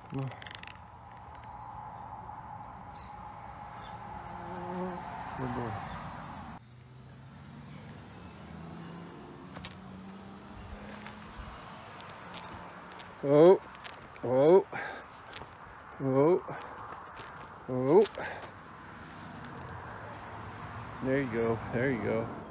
Good boy. Oh, oh, oh, oh. There you go. There you go.